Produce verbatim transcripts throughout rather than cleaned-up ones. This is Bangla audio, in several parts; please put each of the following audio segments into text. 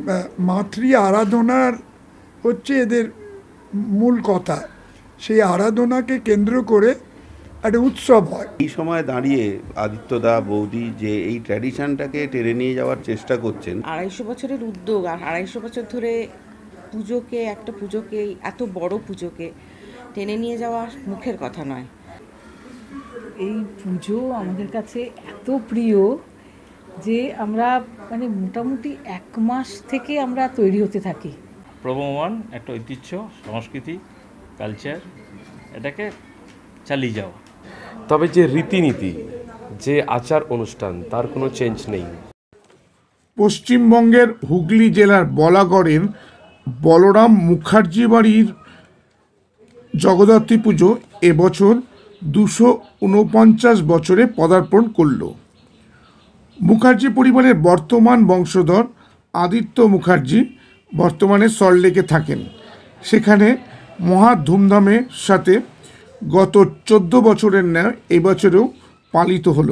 মাতৃ আরাধনার হচ্ছে এদের মূল কথা। সেই আরাধনাকে কেন্দ্র করে একটা উৎসব হয়। এই সময় দাঁড়িয়ে আদিত্যদা বৌদি যে এই ট্র্যাডিশনটাকে টেনে নিয়ে যাওয়ার চেষ্টা করছেন। আড়াইশো বছরের উদ্যোগ, আর আড়াইশো বছর ধরে পুজোকে, একটা পুজোকে, এত বড় পুজোকে টেনে নিয়ে যাওয়া মুখের কথা নয়। এই পুজো আমাদের কাছে এত প্রিয় যে আমরা মানে মোটামুটি এক মাস থেকে আমরা তৈরি হতে থাকি। প্রবহমান একটা ঐতিহ্য, সংস্কৃতি, কালচার, এটাকে চালিয়ে যাওয়া। তবে যে রীতিনীতি, যে আচার অনুষ্ঠান, তার কোনো চেঞ্জ নেই। পশ্চিমবঙ্গের হুগলি জেলার বলাগড়ের বলরাম মুখার্জি বাড়ির জগদ্ধাত্রী পুজো এবছর দুশো উনপঞ্চাশ বছরে পদার্পণ করল। মুখার্জি পরিবারের বর্তমান বংশধর আদিত্য মুখার্জি বর্তমানে সল্টলেকে থাকেন। সেখানে মহা ধুমধামের সাথে গত চোদ্দ বছরের ন্যায় এবছরেও পালিত হলো।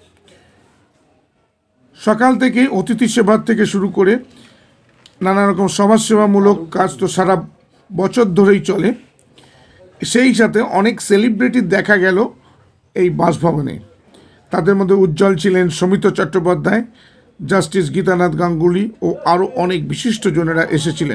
সকাল থেকে অতিথি সেবার থেকে শুরু করে নানা রকম সমাজসেবামূলক কাজ তো সারা বছর ধরেই চলে। সেই সাথে অনেক সেলিব্রিটি দেখা গেল এই বাসভবনে। তাদের মধ্যে উজ্জ্বল ছিলেন সৌমিত্র চট্টোপাধ্যায়, জাস্টিস গীতানাথ গাঙ্গুলি ও আরও অনেক বিশিষ্টজনেরা এসেছিলেন।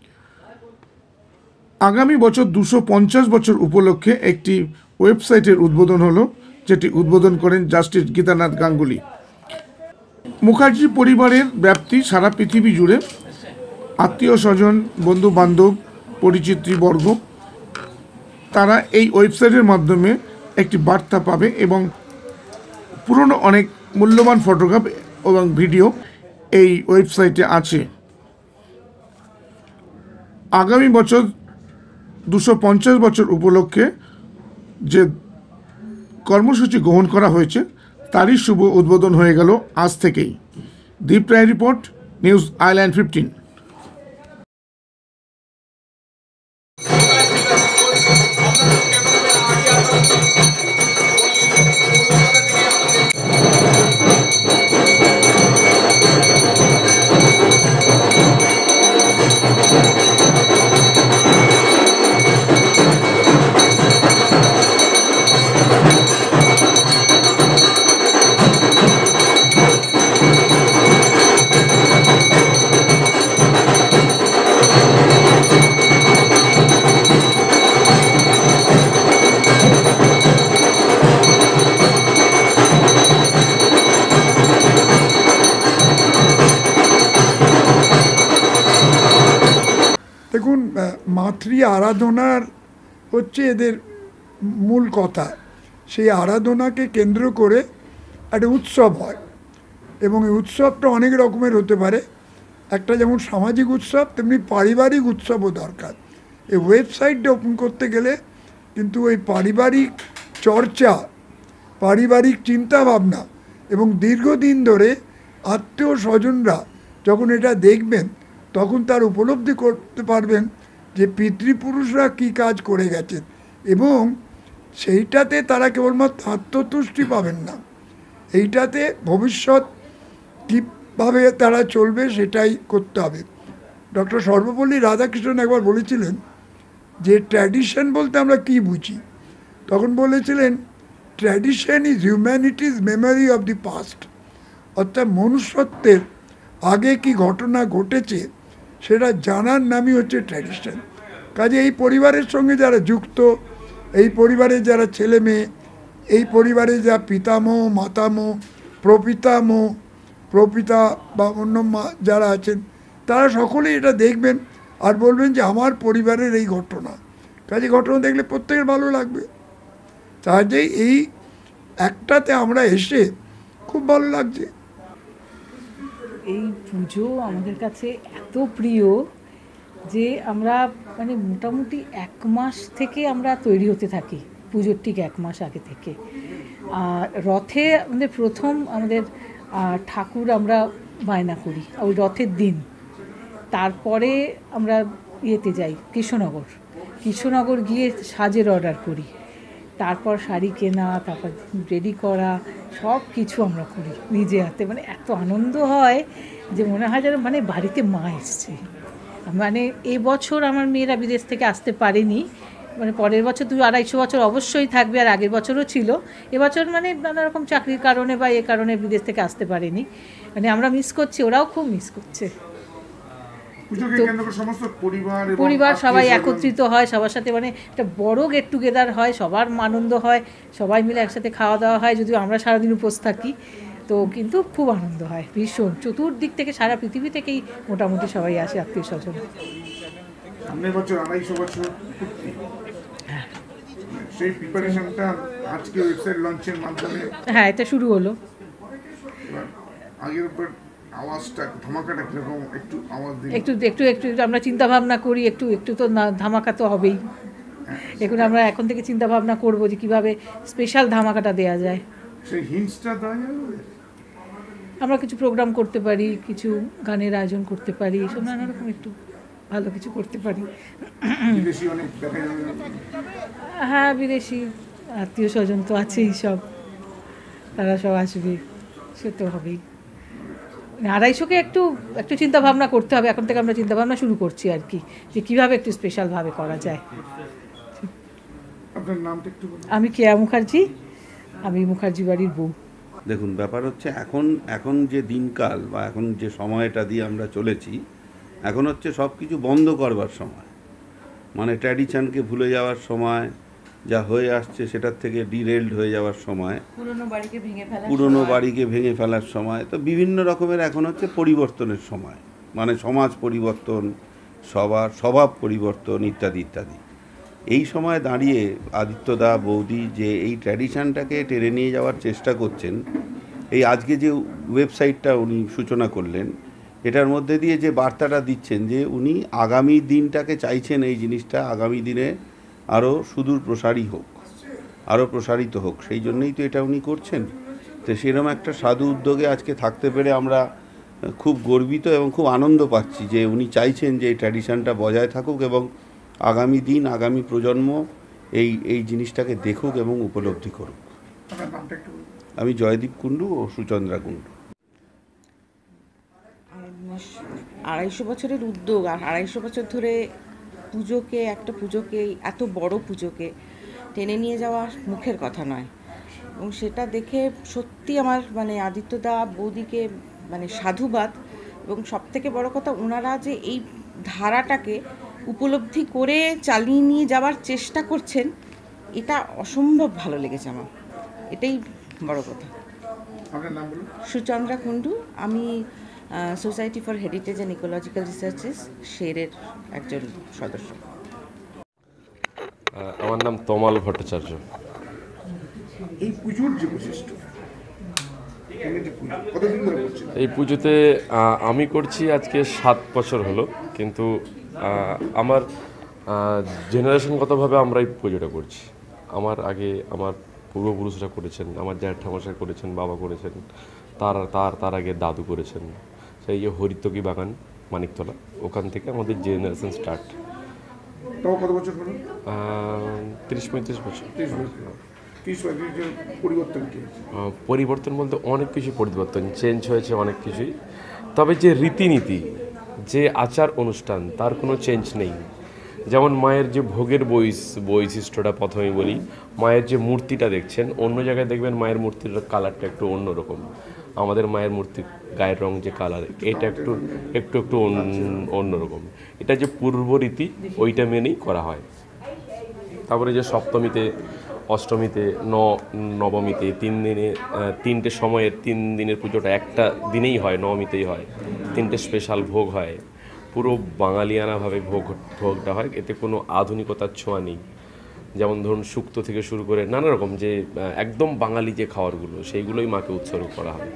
আগামী বছর দুশো পঞ্চাশ বছর উপলক্ষে একটি ওয়েবসাইটের উদ্বোধন হলো, যেটি উদ্বোধন করেন জাস্টিস গীতানাথ গাঙ্গুলি। মুখার্জি পরিবারের ব্যাপ্তি সারা পৃথিবী জুড়ে। আত্মীয় স্বজন, বন্ধু বান্ধব, পরিচিতবর্গ তারা এই ওয়েবসাইটের মাধ্যমে একটি বার্তা পাবে এবং পুরনো অনেক মূল্যবান ফটোগ্রাফ এবং ভিডিও এই ওয়েবসাইটে আছে। আগামী বছর দুশো পঞ্চাশ বছর উপলক্ষে যে কর্মসূচি গ্রহণ করা হয়েছে তারই শুভ উদ্বোধন হয়ে গেল আজ থেকেই। Deep Roy report, news island fifteen. দেখুন, মাতৃ আরাধনার হচ্ছে এদের মূল কথা। সেই আরাধনাকে কেন্দ্র করে একটা উৎসব হয় এবং এই উৎসবটা অনেক রকমের হতে পারে। একটা যেমন সামাজিক উৎসব, তেমনি পারিবারিক উৎসবও দরকার। এই ওয়েবসাইটটা ওপেন করতে গেলে কিন্তু ওই পারিবারিক চর্চা, পারিবারিক চিন্তাভাবনা এবং দীর্ঘদিন ধরে আত্মীয় স্বজনরা যখন এটা দেখবেন তখন তার উপলব্ধি করতে পারবেন যে পিতৃপুরুষরা কী কাজ করে গেছেন, এবং সেইটাতে তারা কেবলমাত্র আত্মতুষ্টি পাবেন না, এইটাতে ভবিষ্যৎ কীভাবে তারা চলবে সেটাই করতে হবে। ডক্টর সর্বপল্লী রাধাকৃষ্ণন একবার বলেছিলেন যে ট্র্যাডিশন বলতে আমরা কী বুঝি। তখন বলেছিলেন, tradition is humanity's memory of the past. অর্থাৎ মনুষ্যত্বের আগে কি ঘটনা ঘটেছে সেটা জানার নামই হচ্ছে ট্র্যাডিশন। কাজে এই পরিবারের সঙ্গে যারা যুক্ত, এই পরিবারের যারা ছেলে মেয়ে, এই পরিবারে যা পিতামহ, মাতামহ, প্রপিতামহ, প্রপিতা বা অন্য মা যারা আছেন, তারা সকলেই এটা দেখবেন আর বলবেন যে আমার পরিবারের এই ঘটনা। কাজে ঘটনা দেখলে প্রত্যেকের ভালো লাগবে। কাজেই এই একটাতে আমরা এসে খুব ভালো লাগছে। এই পুজো আমাদের কাছে এত প্রিয় যে আমরা মানে মোটামুটি এক মাস থেকে আমরা তৈরি হতে থাকি, পুজোর ঠিক এক মাস আগে থেকে। আর রথে আমাদের প্রথম আমাদের ঠাকুর আমরা বায়না করি ওই রথের দিন। তারপরে আমরা ইয়েতে যাই কৃষ্ণনগর, কৃষ্ণনগর গিয়ে সাজের অর্ডার করি। তারপর শাড়ি কেনা, তারপর রেডি করা, সব কিছু আমরা করি নিজে হাতে। মানে এত আনন্দ হয় যে মনে হয় যেন মানে বাড়িতে মা এসছে। মানে এবছর আমার মেয়েরা বিদেশ থেকে আসতে পারেনি, মানে পরের বছর দু আড়াইশো বছর অবশ্যই থাকবে, আর আগের বছরও ছিল। এবছর মানে নানা রকম চাকরির কারণে বা এ কারণে বিদেশ থেকে আসতে পারেনি। মানে আমরা মিস করছি, ওরাও খুব মিস করছে। পরিবার সবাই একত্রিত হয়, সবার সাথে মানে একটা বড় গেট টুগেদার হয়, সবার আনন্দ হয়, সবাই মিলে একসাথে খাওয়া দাওয়া হয়। যদিও আমরা সারাদিন উপোস থাকি, তো কিন্তু খুব আনন্দ হয় ভীষণ। চতুর্দিক থেকে সারা পৃথিবী থেকেই মোটামুটি সবাই আসে আত্মীয় স্বজন। সামনের বছর আড়াইশো বছর পূর্তি, সেই প্রিপারেশনটা আজকে ওয়েবসাইট লঞ্চের মাধ্যমে হ্যাঁ এটা শুরু হলো। আগের উপর আওয়াজটা ধামাকাটা কিরকম একটু আওয়াজ দিন। একটু একটু একটু আমরা চিন্তা ভাবনা করি, একটু একটু তো না ধামাকা তো হবেই। এখন আমরা এখন থেকে চিন্তা ভাবনা করবো যে কীভাবে স্পেশাল ধামাকাটা দেওয়া যায়। সেই হিন্টসটা দেওয়া যাবে? আমরা কিছু প্রোগ্রাম করতে পারি, কিছু গানের আয়োজন করতে পারি, এসব নানা রকম একটু ভালো কিছু করতে পারি। বিদেশি অনেক দেখা যাবে। হ্যাঁ বিদেশি আত্মীয় স্বজন তো আছেই, সব তারা সব আসবে, সে তো হবেই। আড়াইশোকে একটু একটু চিন্তা ভাবনা করতে হবে, এখন থেকে আমরা চিন্তা ভাবনা শুরু করছি আর কি, যে কীভাবে একটু স্পেশালভাবে করা যায়। আপনার নামটা একটু বলুন। আমি কেয়া মুখার্জি, আমি মুখার্জি বাড়ির বউ। দেখুন, ব্যাপার হচ্ছে এখন এখন যে দিনকাল বা এখন যে সময়টা দিয়ে আমরা চলেছি, এখন হচ্ছে সব কিছু বন্ধ করবার সময়, মানে ট্র্যাডিশনকে ভুলে যাওয়ার সময়, যা হয়ে আসছে সেটার থেকে ডিরেলড হয়ে যাওয়ার সময়, পুরনো বাড়িকে ভেঙে ফেলা পুরনো বাড়িকে ভেঙে ফেলার সময়। তো বিভিন্ন রকমের এখন হচ্ছে পরিবর্তনের সময়, মানে সমাজ পরিবর্তন, সবার স্বভাব পরিবর্তন ইত্যাদি ইত্যাদি। এই সময় দাঁড়িয়ে আদিত্যদা বৌদি যে এই ট্র্যাডিশনটাকে টেনে নিয়ে যাওয়ার চেষ্টা করছেন, এই আজকে যে ওয়েবসাইটটা উনি সূচনা করলেন, এটার মধ্যে দিয়ে যে বার্তাটা দিচ্ছেন যে উনি আগামী দিনটাকে চাইছেন এই জিনিসটা আগামী দিনে আরও সুদূর প্রসারী হোক, আরও প্রসারিত হোক, সেই জন্যই তো এটা উনি করছেন। তো সেরকম একটা সাধু উদ্যোগে আজকে থাকতে পেরে আমরা খুব গর্বিত এবং খুব আনন্দ পাচ্ছি যে উনি চাইছেন যে এই ট্র্যাডিশনটা বজায় থাকুক এবং আগামী দিন আগামী প্রজন্ম এই এই জিনিসটাকে দেখুক এবং উপলব্ধি করুক। আমি জয়দীপ কুণ্ডু ও সুচন্দ্রা কুণ্ডু। আড়াইশো বছরের উদ্যোগ, আর আড়াইশো বছর ধরে পুজোকে একটা পুজোকে এত বড় পুজোকে টেনে নিয়ে যাওয়া মুখের কথা নয়। এবং সেটা দেখে সত্যি আমার মানে আদিত্যদা বৌদিকে মানে সাধুবাদ। এবং সবথেকে বড় কথা, ওনারা যে এই ধারাটাকে উপলব্ধি করে চালিয়ে নিয়ে যাওয়ার চেষ্টা করছেন, এটা অসম্ভব ভালো লেগেছে আমার, এটাই বড় কথা। সুচন্দ্রা কুণ্ডু, আমি society for heritage and ecological researches শেরের একজন সদস্য। আমার নাম তমাল ভট্টাচার্য। এই পুজোর যে বৈশিষ্ট্য, এই পুজোতে আমি করছি আজকে সাত বছর হলো, কিন্তু আমার জেনারেশনগতভাবে আমরা এই পুজোটা করছি। আমার আগে আমার পূর্বপুরুষরা করেছেন, আমার জ্যাঠামশাই করেছেন, বাবা করেছেন, তার তার তার আগে দাদু করেছেন। সেই যে হরিতকি বাগান মানিকতলা, ওখান থেকে আমাদের জেনারেশন স্টার্ট। কত বছর হলো? তিরিশ পঁয়ত্রিশ বছর। পরিবর্তন কি? পরিবর্তন বলতে অনেক কিছু পরিবর্তন, চেঞ্জ হয়েছে অনেক কিছুই। তবে যে রীতিনীতি, যে আচার অনুষ্ঠান, তার কোনো চেঞ্জ নেই। যেমন মায়ের যে ভোগের বৈশ বৈশিষ্ট্যটা প্রথমে বলি, মায়ের যে মূর্তিটা দেখছেন, অন্য জায়গায় দেখবেন মায়ের মূর্তির কালারটা একটু অন্যরকম। আমাদের মায়ের মূর্তির গায়ের রং যে কালার, এটা একটু একটু একটু অন্যরকম। এটা যে পূর্ব রীতি, ওইটা মেনেই করা হয়। তারপরে যে সপ্তমীতে, অষ্টমীতে, ন নবমীতে, তিন দিনে তিনটে সময়ের তিন দিনের পুজোটা একটা দিনেই হয়, নবমীতেই হয়। তিনটে স্পেশাল ভোগ হয়, পুরো বাঙালিয়ানাভাবে ভোগ ভোগটা হয়। এতে কোনো আধুনিকতার ছোঁয়া নেই। যেমন ধরুন শুক্তো থেকে শুরু করে নানা রকম যে একদম বাঙালি যে খাবারগুলো, সেইগুলোই মাকে উৎসর্গ করা হয়।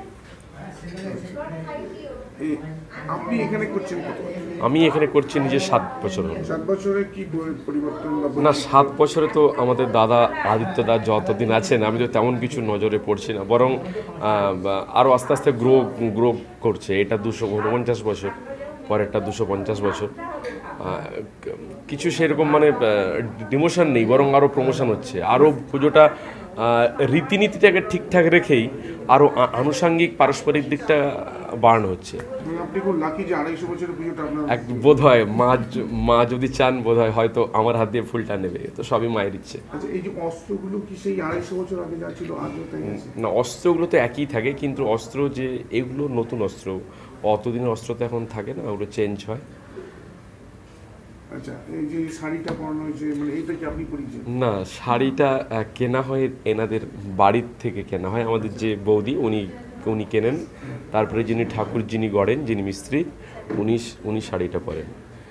আপনি এখানে করছেন কত? আমি এখানে করছি নিজে সাত বছর হলো। সাত বছরে কি পরিবর্তন? না, সাত বছরে তো আমাদের দাদা আদিত্যদা যতদিন আছেন, আমি তো তেমন কিছু নজরে পড়ছি না, বরং আরও আস্তে আস্তে গ্রো গ্রো করছে। এটা দুশো উনপঞ্চাশ বছর, পরেরটা দুশো পঞ্চাশ বছর। কিছু সেরকম মানে ডিমোশন নেই, বরং আরও প্রমোশন হচ্ছে। আরও পুজোটা রীতিনীতিটাকে ঠিকঠাক রেখেই আরও আনুষাঙ্গিক পারস্পরিক দিকটা বাড়ানো হচ্ছে। আপনি খুব লাকি যে আড়াইশো বছরের পুজোটা আপনার এক বোধ হয় মা মা যদি চান বোধ হয় হয়তো আমার হাত দিয়ে ফুলটা নেবে, তো সবই মায়ের ইচ্ছে। আচ্ছা, এই যে অস্ত্রগুলো কি সেই আড়াইশো বছর আগে যা ছিল আজও তাই আছে? না, অস্ত্রগুলো তো একই থাকে, কিন্তু অস্ত্র যে এগুলো নতুন অস্ত্র, অতদিনের অস্ত্র তো এখন থাকে না, ওগুলো চেঞ্জ হয়। আচ্ছা, এই যে শাড়িটা পরানো হয়েছে, মানে এইটা কি আপনি পরিয়েছেন? না, শাড়িটা আহ, কেনা হয় এনাদের বাড়ির থেকে কেনা হয়। আমাদের যে বৌদি উনি উনি কেনেন, তারপরে যিনি ঠাকুর যিনি গড়েন, যিনি মিস্ত্রি, উনি উনি শাড়িটা পরেন।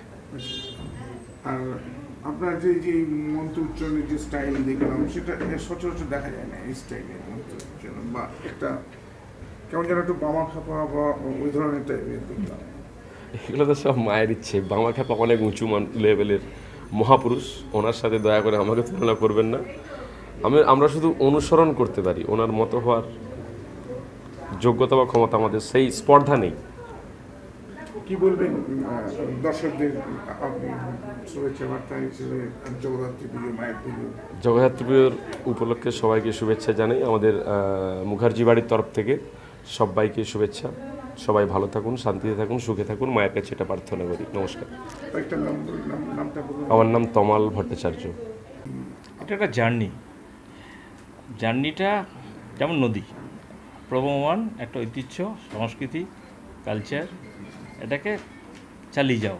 আর আপনার যে যে মন্ত্র উচ্চারণের যে স্টাইল দেখলাম, সেটা সচরাচর দেখা যায় না এই স্টাইলের মন্ত্র উচ্চারণ, বা একটা কেমন যেন একটু বামা খাপা বা ওই ধরনের টাইপের দেখলাম। এগুলো তো সব মায়ের ইচ্ছে। বাংলা খ্যাপা অনেক উঁচু মান লেভেলের মহাপুরুষ, ওনার সাথে দয়া করে আমাকে তুলনা করবেন না। আমি আমরা শুধু অনুসরণ করতে পারি, ওনার মতো হওয়ার যোগ্যতা বা ক্ষমতা আমাদের সেই স্পর্ধা নেই। কি বলবেন দর্শকদের, আপনি শুভেচ্ছা বার্তা হিসেবে জগদ্ধাত্রী পুজো, মায়ের পুজো? জগদ্ধাত্রী পুজোর উপলক্ষে সবাইকে শুভেচ্ছা জানাই আমাদের মুখার্জি বাড়ির তরফ থেকে। সবাইকে শুভেচ্ছা, সবাই ভালো থাকুন, শান্তিতে থাকুন, সুখে থাকুন, মায়ের কাছে এটা প্রার্থনা করি। নমস্কার। একটা নাম নামটা বলুন। আমার নাম তমাল ভট্টাচার্য। এটা একটা জার্নি। জার্নিটা যেমন নদী, প্রবহমান একটা ঐতিহ্য, সংস্কৃতি, কালচার, এটাকে চালিয়ে যাওয়া।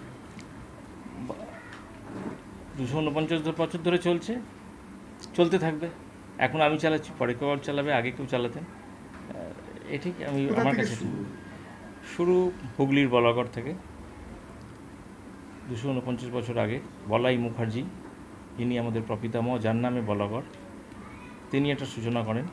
দুশো উনপঞ্চাশ বছর ধরে চলছে, চলতে থাকবে। এখন আমি চালাচ্ছি, পরে কেউ চালাবে, আগে কেউ চালাতেন। এটি আমি আমার কাছে শুরু হুগলির বলাগড় থেকে, দুশো উনপঞ্চাশ বছর আগে বলাই মুখার্জি, ইনি আমাদের প্রপিতামহ, যার নামে বলাগড়, তিনি এটা সূচনা করেন।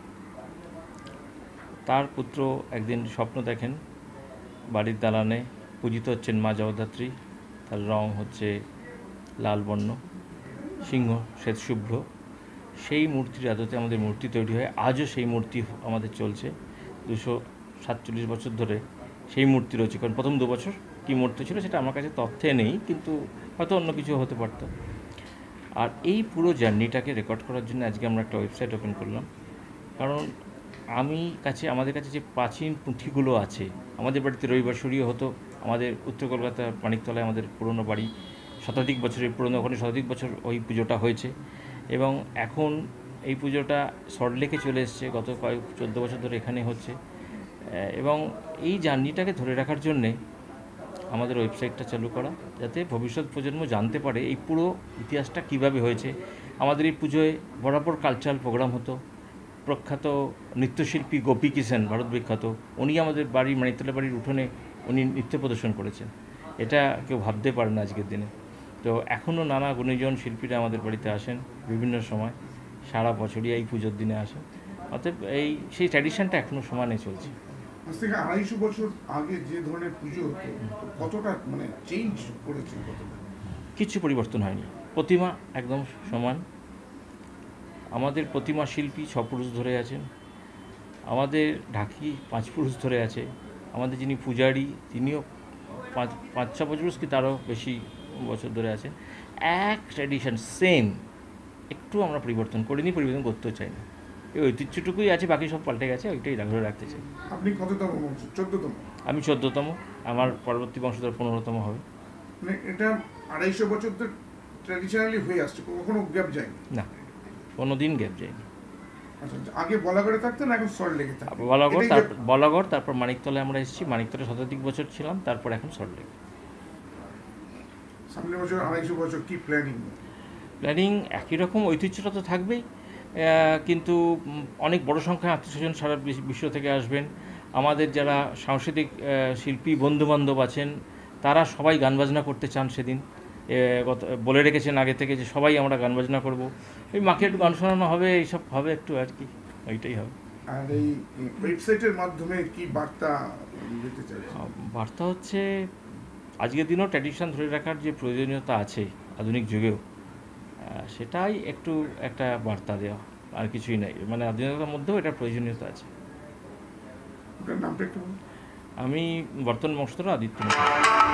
তার পুত্র একদিন স্বপ্ন দেখেন বাড়ির দালানে পূজিত হচ্ছেন মা জগদ্ধাত্রী, তার রং হচ্ছে লাল বর্ণ, সিংহ শ্বেত শুভ্র। সেই মূর্তির আদতে আমাদের মূর্তি তৈরি হয়। আজও সেই মূর্তি আমাদের চলছে দুশো সাতচল্লিশ বছর ধরে সেই মূর্তি রয়েছে। কারণ প্রথম দু বছর কী মূর্তি ছিল সেটা আমার কাছে তথ্যে নেই, কিন্তু হয়তো অন্য কিছু হতে পারত। আর এই পুরো জার্নিটাকে রেকর্ড করার জন্য আজকে আমরা একটা ওয়েবসাইট ওপেন করলাম। কারণ আমি কাছে আমাদের কাছে যে প্রাচীন পুঁথিগুলো আছে, আমাদের বাড়িতে রবিবার সরিয়ে হতো। আমাদের উত্তর কলকাতার মানিকতলায় আমাদের পুরনো বাড়ি, শতাধিক বছরের পুরনো, ওখানে শতাধিক বছর ওই পুজোটা হয়েছে। এবং এখন এই পুজোটা সল্টলেকে চলে এসছে, গত কয়েক চোদ্দো বছর ধরে এখানে হচ্ছে। এবং এই জার্নিটাকে ধরে রাখার জন্যে আমাদের ওয়েবসাইটটা চালু করা, যাতে ভবিষ্যৎ প্রজন্ম জানতে পারে এই পুরো ইতিহাসটা কীভাবে হয়েছে। আমাদের এই পুজোয় বরাবর কালচারাল প্রোগ্রাম হতো। প্রখ্যাত নৃত্যশিল্পী গোপী কিষেন, ভারত বিখ্যাত, উনি আমাদের বাড়ির মানিকতলা বাড়ির উঠোনে উনি নৃত্য প্রদর্শন করেছেন। এটা কেউ ভাবতে পারে না আজকের দিনে। তো এখনও নানা গুণীজন শিল্পীরা আমাদের বাড়িতে আসেন বিভিন্ন সময়, সারা বছরই এই পুজোর দিনে আসেন। অতএব এই সেই ট্র্যাডিশনটা এখনও সমানে চলছে। আজ থেকে আড়াইশো বছর আগে যে ধরনের পুজো হতো, কতটা মানে চেঞ্জ করেছে? কতটা? কিছু পরিবর্তন হয়নি, প্রতিমা একদম সমান। আমাদের প্রতিমা শিল্পী ছ পুরুষ ধরে আছেন, আমাদের ঢাকি পাঁচ পুরুষ ধরে আছে, আমাদের যিনি পূজারী তিনিও পাঁচ পাঁচ ছ পুরুষ কি তারও বেশি বছর ধরে আছেন। এক ট্র্যাডিশন সেম, একটু আমরা পরিবর্তন করিনি, পরিবর্তন করতেও চাই না। এই ঐতিহ্যটুকুই আছে, বাকি সব পাল্টে গেছে, ওইটাই ধরে রাখতে চাই। আপনি কততম বংশ? চোদ্দতম? আমি চোদ্দতম, আমার পরবর্তী বংশধর পনেরোতম হবে। মানে এটা আড়াইশো বছর তো ট্র্যাডিশনালি হয়ে আসছে, কখনো গ্যাপ যায়নি? না, কোনো দিন গ্যাপ যায়নি। আচ্ছা, আগে বলাগড়ে থাকতেন, এখন সল্টলেকে থাকতেন? বলাগড়, তারপর বলাগড়, তারপর মানিকতলায় আমরা এসেছি। মানিকতলায় শতাধিক বছর ছিলাম, তারপর এখন সল্টলেক। সামনের বছর আড়াইশো বছর কি প্ল্যানিং? প্ল্যানিং একই রকম, ঐতিহ্যটা তো থাকবেই, কিন্তু অনেক বড় সংখ্যায় আত্মীয় স্বজন সারা বিশ্ব থেকে আসবেন। আমাদের যারা সাংস্কৃতিক শিল্পী বন্ধুবান্ধব আছেন, তারা সবাই গান বাজনা করতে চান। সেদিন গত বলে রেখেছেন আগে থেকে যে সবাই আমরা গান বাজনা করবো। ওই মাকে একটু গান শোনানো হবে, এইসব হবে একটু আর কি, ওইটাই হবে। আর এই ওয়েবসাইটের মাধ্যমে কি বার্তা দিতে চাইছেন? বার্তা হচ্ছে আজকের দিনেও ট্র্যাডিশন ধরে রাখার যে প্রয়োজনীয়তা আছে আধুনিক যুগেও, সেটাই একটু একটা বার্তা দেওয়া, আর কিছুই নাই। মানে আধুনিকতার মধ্যেও এটার প্রয়োজনীয়তা আছে। নামটা একটু? আমি বর্তমান বংশধর আদিত্য।